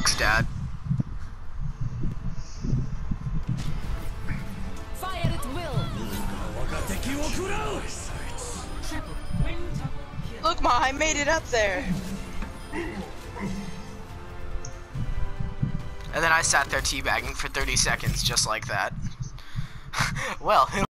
sucks, Dad. Fire at will. Look, Ma, I made it up there. And then I sat there teabagging for 30 seconds just like that. Well,